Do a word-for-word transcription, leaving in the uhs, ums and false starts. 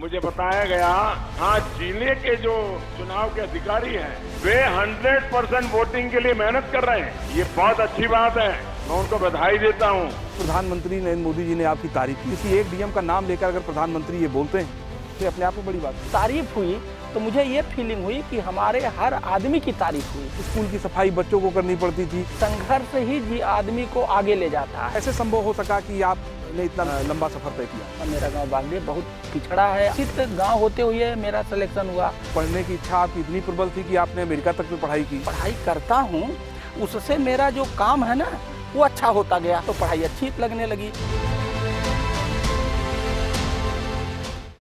मुझे बताया गया हाँ जिले के जो चुनाव के अधिकारी हैं वे हंड्रेड परसेंट वोटिंग के लिए मेहनत कर रहे हैं। ये बहुत अच्छी बात है, मैं उनको बधाई देता हूँ। प्रधानमंत्री नरेंद्र मोदी जी ने आपकी तारीफ की। किसी एक डीएम का नाम लेकर अगर प्रधानमंत्री ये बोलते हैं तो अपने आप में बड़ी बात है। तारीफ हुई तो मुझे ये फीलिंग हुई कि हमारे हर आदमी की तारीफ हुई। स्कूल की सफाई बच्चों को करनी पड़ती थी। संघर्ष ही जी आदमी को आगे ले जाता है। ऐसे संभव हो सका कि आपने इतना लंबा सफर तय किया। मेरा गांव बागड़ी बहुत पिछड़ा है, चित गांव होते हुए मेरा सिलेक्शन हुआ। पढ़ने की इच्छा आपकी इतनी प्रबल थी कि आपने अमेरिका तक में पढ़ाई की। पढ़ाई करता हूँ, उससे मेरा जो काम है ना वो अच्छा होता गया, तो पढ़ाई अच्छी लगने लगी।